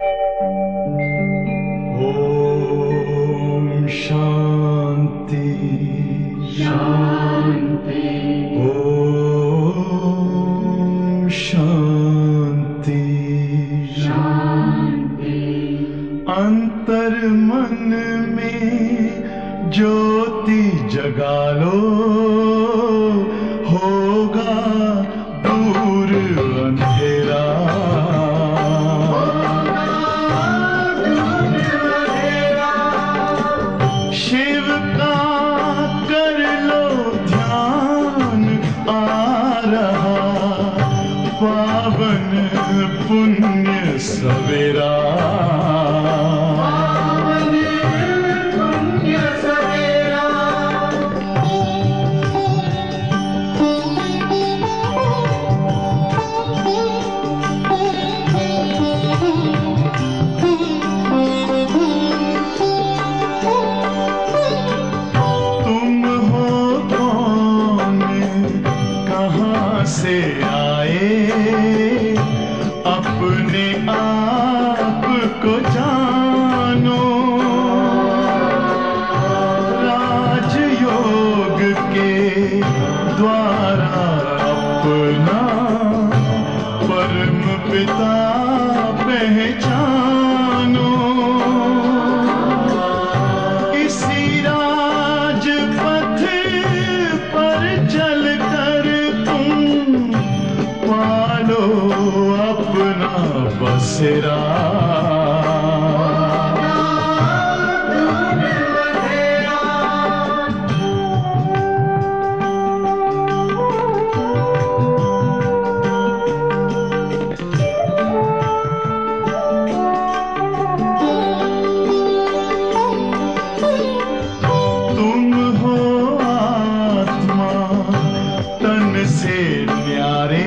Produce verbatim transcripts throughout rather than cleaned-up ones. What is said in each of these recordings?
ओम शांति शांति। ओम शांति शांति। अंतर मन में ज्योति जगा लो, होगा दूर अंधेरा। शिव का कर लो ध्यान, आ रहा पावन पुण्य सवेरा। से आए अपने आप को जानो, राजयोग के द्वारा अपना परम पिता पहचानो। इसी राजपथ पर चलकर पालो अपना बसेरा। तुम हो आत्मा तन से न्यारे,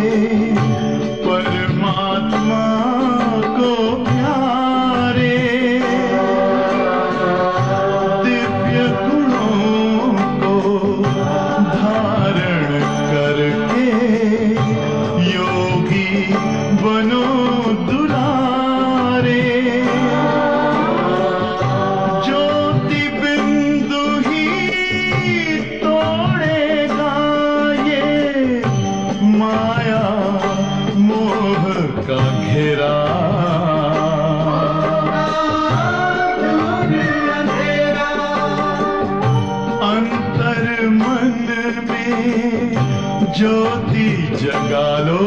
परमात्मा को प्यारे। दिव्य गुणों को धारण करके योगी बनो दुलारे। ज्योति बिंदु ही तोड़ेगा ये माया मोह का घेरा। अंतर मन में ज्योति जगा लो,